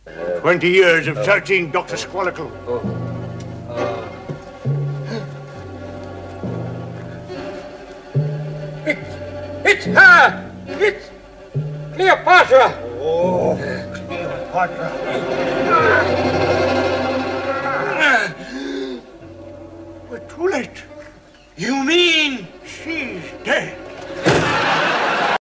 20 years of searching, Dr. Squalicle. It's her! It's Cleopatra! Oh, Cleopatra. We're too late. You mean? She's dead.